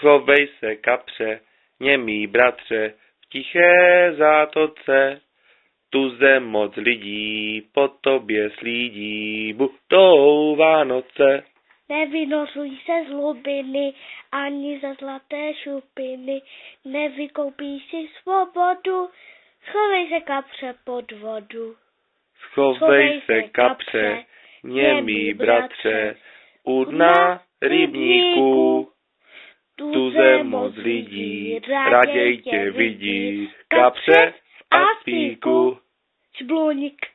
Schovej se, kapře, němý bratře, v tiché zátoce. Tu zem moc lidí po tobě slídí, budou Vánoce. Nevynořuj se z hlubiny, ani za zlaté šupiny, nevykoupíš si svobodu, schovej se, kapře, pod vodu. Schovej se, kapře, němý bratře, u dna rybníků. Tu zem moc lidí, raději tě vidí, kapře v aspíku. Šblůnik.